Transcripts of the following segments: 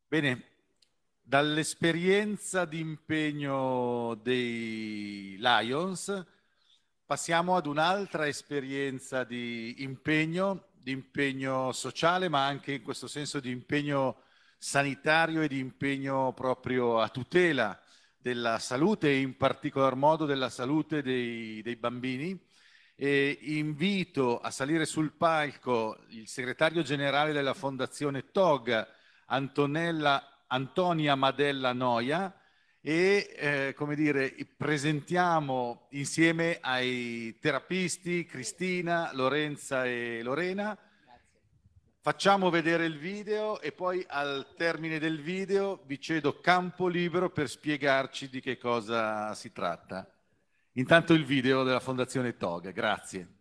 Bene, dall'esperienza di impegno dei Lions passiamo ad un'altra esperienza di impegno sociale, ma anche in questo senso di impegno sanitario e di impegno proprio a tutela della salute e in particolar modo della salute dei bambini. E invito a salire sul palco il segretario generale della Fondazione TOG, Antonia Madella Noia, e come dire, presentiamo insieme ai terapisti Cristina, Lorenza e Lorena. Facciamo vedere il video e poi al termine del video vi cedo campo libero per spiegarci di che cosa si tratta. Intanto il video della Fondazione TOG, grazie.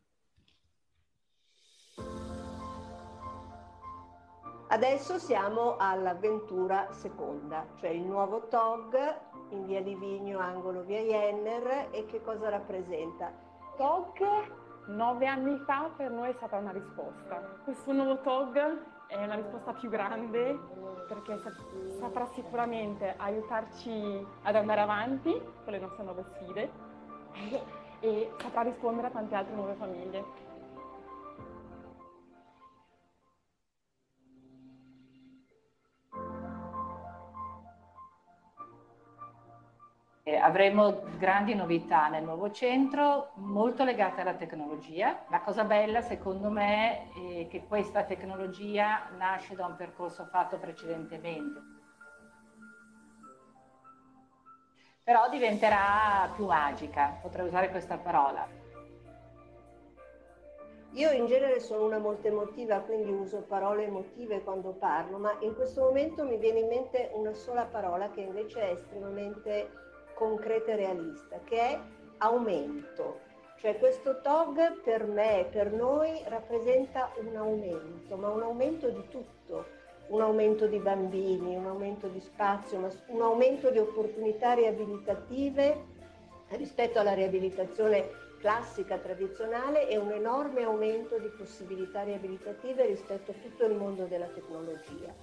Adesso siamo all'avventura seconda, cioè il nuovo TOG in via Livigno, angolo via Jenner. E che cosa rappresenta? TOG 9 anni fa per noi è stata una risposta. Questo nuovo TOG è una risposta più grande perché saprà sicuramente aiutarci ad andare avanti con le nostre nuove sfide e saprà rispondere a tante altre nuove famiglie. Avremo grandi novità nel nuovo centro, molto legate alla tecnologia. La cosa bella, secondo me, è che questa tecnologia nasce da un percorso fatto precedentemente. Però diventerà più magica, potrei usare questa parola. Io in genere sono una molto emotiva, quindi uso parole emotive quando parlo, ma in questo momento mi viene in mente una sola parola che invece è estremamente concreta e realista, che è aumento. Cioè questo TOG per me, per noi, rappresenta un aumento, ma un aumento di tutto. Un aumento di bambini, un aumento di spazio, un aumento di opportunità riabilitative rispetto alla riabilitazione classica, tradizionale, e un enorme aumento di possibilità riabilitative rispetto a tutto il mondo della tecnologia.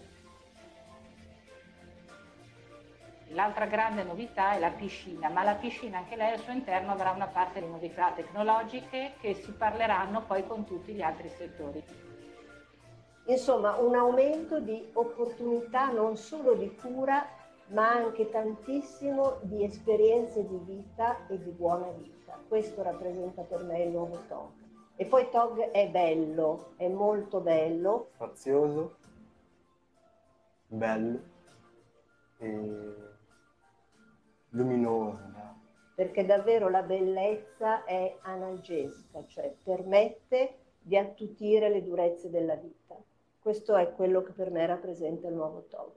L'altra grande novità è la piscina, ma la piscina anche lei al suo interno avrà una parte di novità tecnologiche che si parleranno poi con tutti gli altri settori. Insomma, un aumento di opportunità non solo di cura, ma anche tantissimo di esperienze di vita e di buona vita. Questo rappresenta per me il nuovo TOG. E poi TOG è bello, è molto bello. Spazioso, bello e luminoso. Perché davvero la bellezza è analgesica, cioè permette di attutire le durezze della vita. Questo è quello che per me rappresenta il nuovo TOG.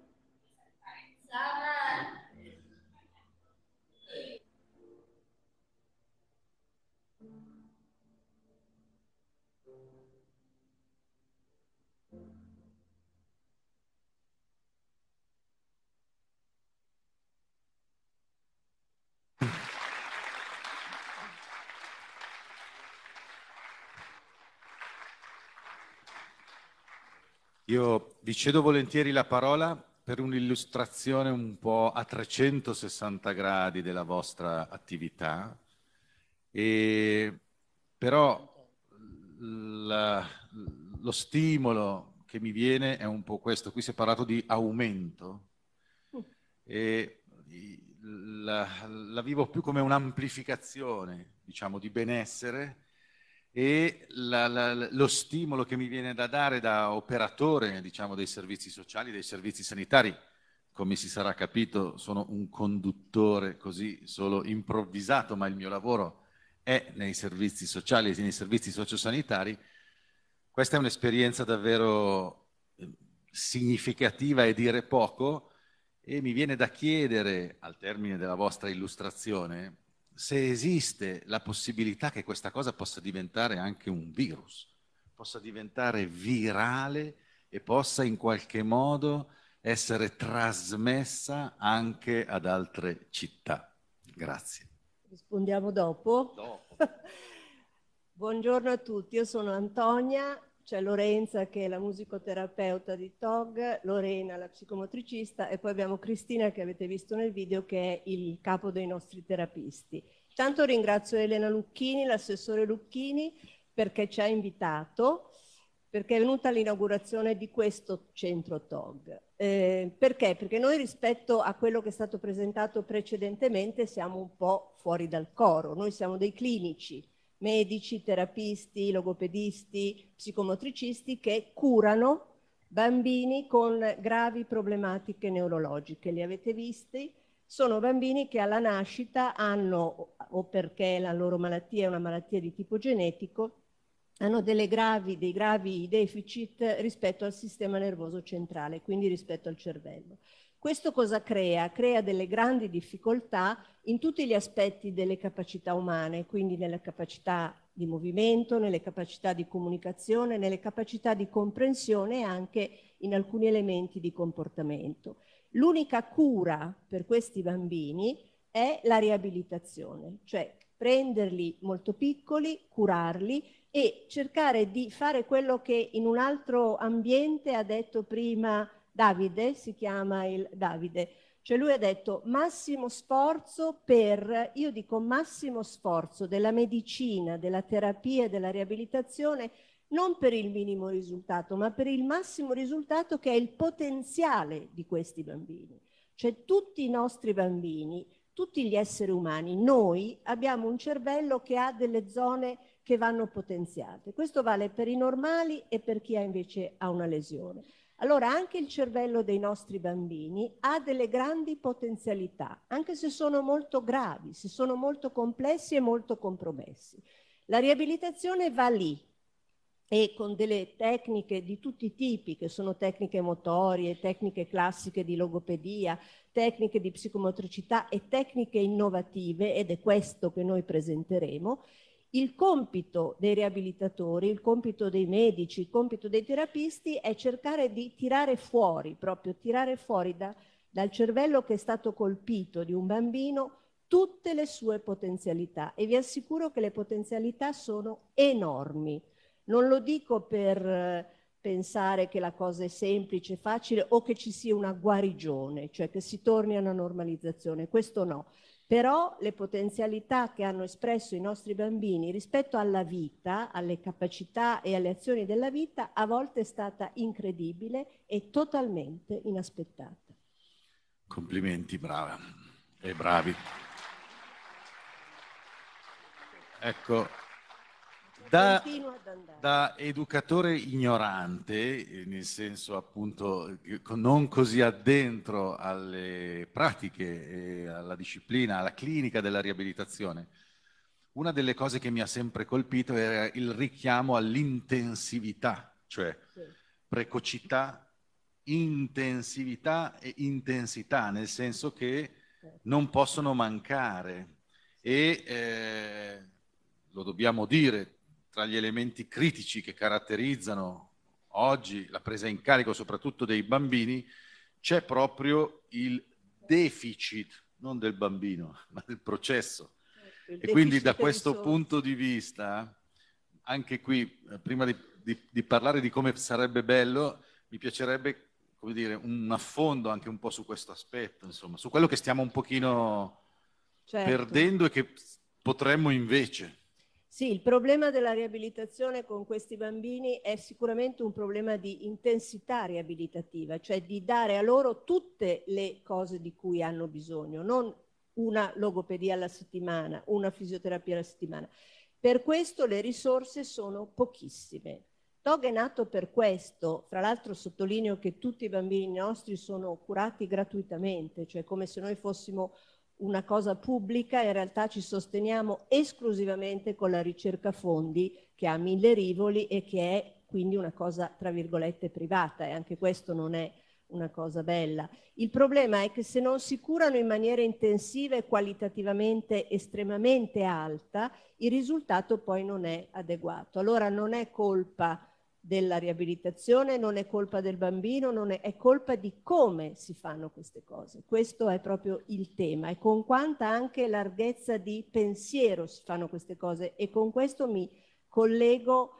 Io vi cedo volentieri la parola per un'illustrazione un po' a 360 gradi della vostra attività, però lo stimolo che mi viene è un po' questo. Qui si è parlato di aumento e la vivo più come un'amplificazione, diciamo, di benessere, e lo stimolo che mi viene da dare da operatore, diciamo, dei servizi sociali, dei servizi sanitari. Come si sarà capito, sono un conduttore così solo improvvisato, ma il mio lavoro è nei servizi sociali e nei servizi sociosanitari. Questa è un'esperienza davvero significativa e dire poco, e mi viene da chiedere, al termine della vostra illustrazione, se esiste la possibilità che questa cosa possa diventare anche un virus, possa diventare virale e possa in qualche modo essere trasmessa anche ad altre città. Grazie. Rispondiamo dopo? Dopo. Buongiorno a tutti, io sono Antonia c'è Lorenza che è la musicoterapeuta di TOG, Lorena la psicomotricista e poi abbiamo Cristina che avete visto nel video che è il capo dei nostri terapisti. Tanto ringrazio Elena Lucchini, l'assessore Lucchini, perché ci ha invitato, perché è venuta all'inaugurazione di questo centro TOG. Perché? Perché noi rispetto a quello che è stato presentato precedentemente siamo un po' fuori dal coro, noi siamo dei clinici, medici, terapisti, logopedisti, psicomotricisti che curano bambini con gravi problematiche neurologiche. Li avete visti? Sono bambini che alla nascita hanno, o perché la loro malattia è una malattia di tipo genetico, hanno dei gravi deficit rispetto al sistema nervoso centrale, quindi rispetto al cervello. Questo cosa crea? Crea delle grandi difficoltà in tutti gli aspetti delle capacità umane, quindi nelle capacità di movimento, nelle capacità di comunicazione, nelle capacità di comprensione e anche in alcuni elementi di comportamento. L'unica cura per questi bambini è la riabilitazione, cioè prenderli molto piccoli, curarli e cercare di fare quello che in un altro ambiente ha detto prima Davide, si chiama il Davide, cioè lui ha detto massimo sforzo per, io dico massimo sforzo della medicina, della terapia e della riabilitazione, non per il minimo risultato, ma per il massimo risultato che è il potenziale di questi bambini. Cioè tutti i nostri bambini, tutti gli esseri umani, noi abbiamo un cervello che ha delle zone che vanno potenziate. Questo vale per i normali e per chi invece ha una lesione. Allora anche il cervello dei nostri bambini ha delle grandi potenzialità, anche se sono molto gravi, se sono molto complessi e molto compromessi. La riabilitazione va lì e con delle tecniche di tutti i tipi, che sono tecniche motorie, tecniche classiche di logopedia, tecniche di psicomotricità e tecniche innovative, ed è questo che noi presenteremo. Il compito dei riabilitatori, il compito dei medici, il compito dei terapisti è cercare di tirare fuori, proprio tirare fuori dal cervello che è stato colpito di un bambino tutte le sue potenzialità, e vi assicuro che le potenzialità sono enormi. Non lo dico per pensare che la cosa è semplice, facile o che ci sia una guarigione, cioè che si torni a una normalizzazione, questo no. Però le potenzialità che hanno espresso i nostri bambini rispetto alla vita, alle capacità e alle azioni della vita, a volte è stata incredibile e totalmente inaspettata. Complimenti, brava e bravi. Ecco, da educatore ignorante, nel senso appunto non così addentro alle pratiche, alla disciplina, alla clinica della riabilitazione, una delle cose che mi ha sempre colpito era il richiamo all'intensività, cioè precocità, intensività e intensità, nel senso che non possono mancare e lo dobbiamo dire, tra gli elementi critici che caratterizzano oggi la presa in carico soprattutto dei bambini c'è proprio il deficit, non del bambino, ma del processo. E quindi da questo punto di vista, anche qui, prima di parlare di come sarebbe bello, mi piacerebbe, come dire, un affondo anche un po' su questo aspetto, insomma, su quello che stiamo un pochino perdendo e che potremmo invece. Sì, il problema della riabilitazione con questi bambini è sicuramente un problema di intensità riabilitativa, cioè di dare a loro tutte le cose di cui hanno bisogno, non una logopedia alla settimana, una fisioterapia alla settimana. Per questo le risorse sono pochissime. TOG è nato per questo, fra l'altro sottolineo che tutti i bambini nostri sono curati gratuitamente, cioè come se noi fossimo una cosa pubblica, in realtà ci sosteniamo esclusivamente con la ricerca fondi che ha 1000 rivoli e che è quindi una cosa tra virgolette privata, e anche questo non è una cosa bella. Il problema è che se non si curano in maniera intensiva e qualitativamente estremamente alta, il risultato poi non è adeguato. Allora non è colpa della riabilitazione, non è colpa del bambino, è colpa di come si fanno queste cose. Questo è proprio il tema, e con quanta anche larghezza di pensiero si fanno queste cose, e con questo mi collego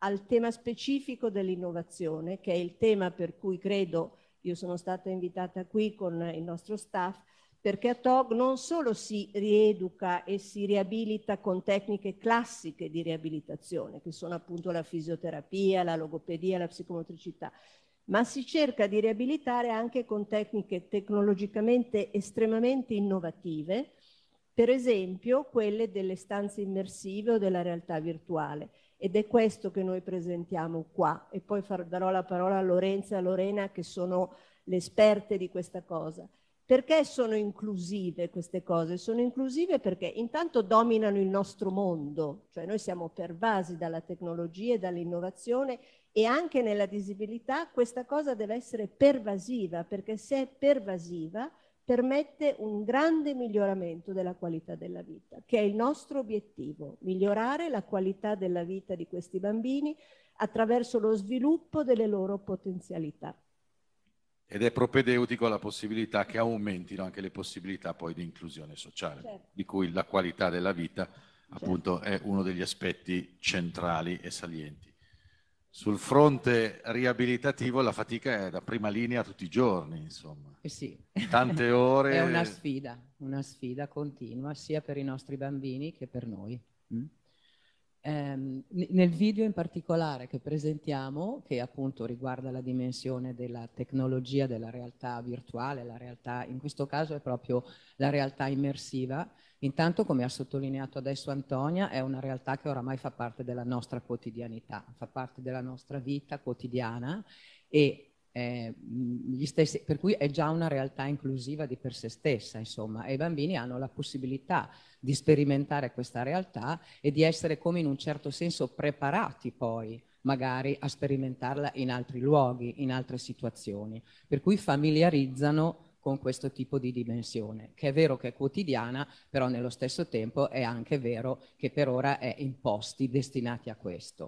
al tema specifico dell'innovazione, che è il tema per cui credo, io sono stata invitata qui con il nostro staff, perché a TOG non solo si rieduca e si riabilita con tecniche classiche di riabilitazione, che sono appunto la fisioterapia, la logopedia, la psicomotricità, ma si cerca di riabilitare anche con tecniche tecnologicamente estremamente innovative, per esempio quelle delle stanze immersive o della realtà virtuale. Ed è questo che noi presentiamo qua. E poi darò la parola a Lorenza e a Lorena, che sono le esperte di questa cosa. Perché sono inclusive queste cose? Sono inclusive perché intanto dominano il nostro mondo, cioè noi siamo pervasi dalla tecnologia e dall'innovazione, e anche nella disabilità questa cosa deve essere pervasiva, perché se è pervasiva permette un grande miglioramento della qualità della vita, che è il nostro obiettivo, migliorare la qualità della vita di questi bambini attraverso lo sviluppo delle loro potenzialità. Ed è propedeutico alla possibilità che aumentino anche le possibilità poi di inclusione sociale, certo, di cui la qualità della vita appunto certo, è uno degli aspetti centrali e salienti. Sul fronte riabilitativo la fatica è da prima linea tutti i giorni, insomma. Sì. Tante ore. È una sfida continua sia per i nostri bambini che per noi. Nel video in particolare che presentiamo, che appunto riguarda la dimensione della tecnologia, della realtà virtuale, la realtà, in questo caso è proprio la realtà immersiva, intanto, come ha sottolineato adesso Antonia, è una realtà che oramai fa parte della nostra quotidianità, fa parte della nostra vita quotidiana e per cui è già una realtà inclusiva di per sé stessa, insomma, e i bambini hanno la possibilità di sperimentare questa realtà e di essere, come in un certo senso, preparati poi magari a sperimentarla in altri luoghi, in altre situazioni, per cui familiarizzano con questo tipo di dimensione, che è vero che è quotidiana, però nello stesso tempo è anche vero che per ora è in posti destinati a questo.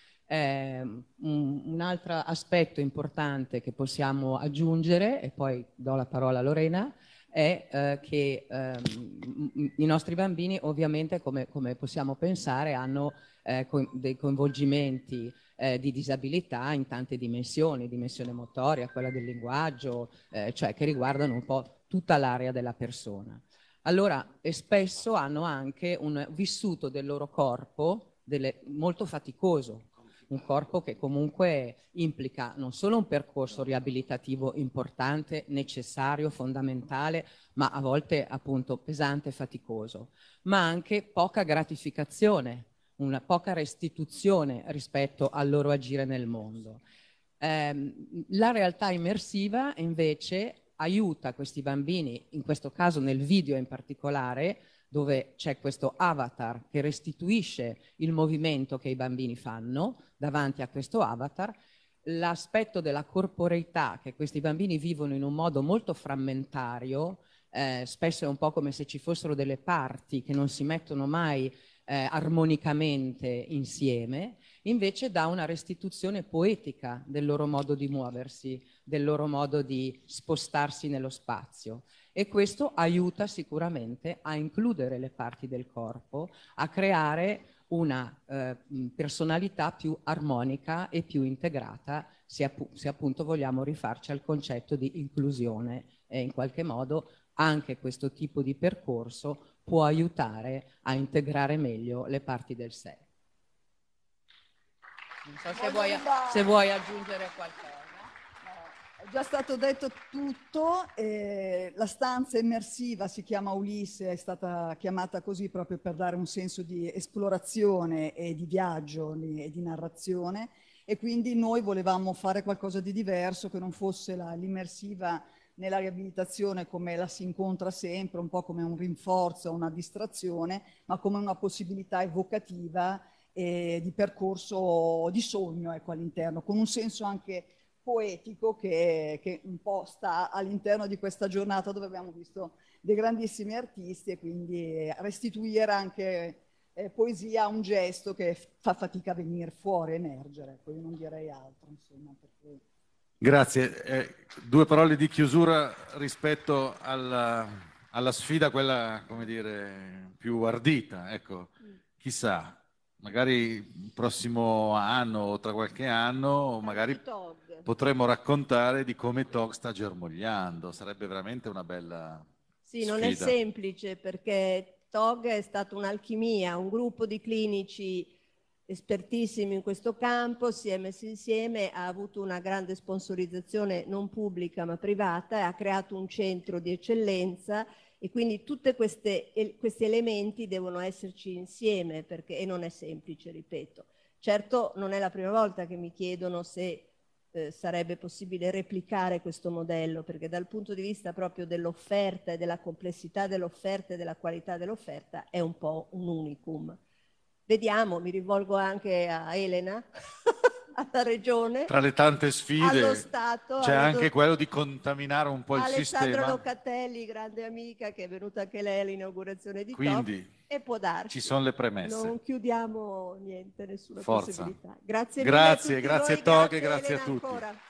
Un altro aspetto importante che possiamo aggiungere, e poi do la parola a Lorena, è che i nostri bambini ovviamente, come possiamo pensare, hanno dei coinvolgimenti di disabilità in tante dimensioni, dimensione motoria, quella del linguaggio, cioè che riguardano un po' tutta l'area della persona. Allora, e spesso hanno anche un vissuto del loro corpo molto faticoso, un corpo che comunque implica non solo un percorso riabilitativo importante, necessario, fondamentale, ma a volte appunto pesante e faticoso, ma anche poca gratificazione, una poca restituzione rispetto al loro agire nel mondo. La realtà immersiva invece aiuta questi bambini, in questo caso nel video in particolare, dove c'è questo avatar che restituisce il movimento che i bambini fanno davanti a questo avatar, l'aspetto della corporeità che questi bambini vivono in un modo molto frammentario, spesso è un po' come se ci fossero delle parti che non si mettono mai armonicamente insieme, invece dà una restituzione poetica del loro modo di muoversi, del loro modo di spostarsi nello spazio. E questo aiuta sicuramente a includere le parti del corpo, a creare una personalità più armonica e più integrata, se appunto vogliamo rifarci al concetto di inclusione, e in qualche modo anche questo tipo di percorso può aiutare a integrare meglio le parti del sé. Non so se vuoi aggiungere qualcosa. È già stato detto tutto, la stanza immersiva si chiama Ulisse, è stata chiamata così proprio per dare un senso di esplorazione e di viaggio e di narrazione, e quindi noi volevamo fare qualcosa di diverso, che non fosse l'immersiva nella riabilitazione come la si incontra sempre, un po' come un rinforzo, una distrazione, ma come una possibilità evocativa di percorso di sogno, ecco, all'interno, con un senso anche poetico che un po' sta all'interno di questa giornata dove abbiamo visto dei grandissimi artisti, e quindi restituire anche poesia a un gesto che fa fatica a venire fuori, emergere. Poi io non direi altro, insomma. Perché... Grazie. Due parole di chiusura rispetto alla sfida, quella, come dire, più ardita. Ecco, chissà, magari il prossimo anno o tra qualche anno, magari TOG. potremmo raccontare di come TOG sta germogliando. Sarebbe veramente una bella Sì, non è semplice perché TOG è stata un'alchimia, un gruppo di clinici espertissimi in questo campo, si è messo insieme, ha avuto una grande sponsorizzazione non pubblica ma privata e ha creato un centro di eccellenza e quindi tutti questi elementi devono esserci insieme e non è semplice, ripeto. Certo non è la prima volta che mi chiedono se sarebbe possibile replicare questo modello, perché dal punto di vista proprio dell'offerta e della complessità dell'offerta e della qualità dell'offerta è un po' un unicum. Vediamo, mi rivolgo anche a Elena, alla Regione. Tra le tante sfide allo Stato, c'è anche quello di contaminare un po' il Alessandra sistema. Locatelli, grande amica, che è venuta anche lei all'inaugurazione di Quindi, TOG, e può darci. ci sono le premesse. Non chiudiamo niente, nessuna Forza. possibilità. Grazie Grazie, mille a tutti grazie voi, TOG e grazie grazie Elena a tutti. ancora.